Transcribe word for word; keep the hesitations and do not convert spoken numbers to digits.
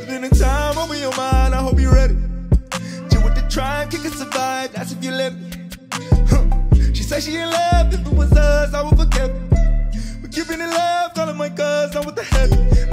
Spending time over your mind, I hope you're ready. Chill with the tribe, kick and survive, that's if you let me. Huh. She said she in love, if it was us, I would forget. We're keeping it love, calling my cousin, what the heck?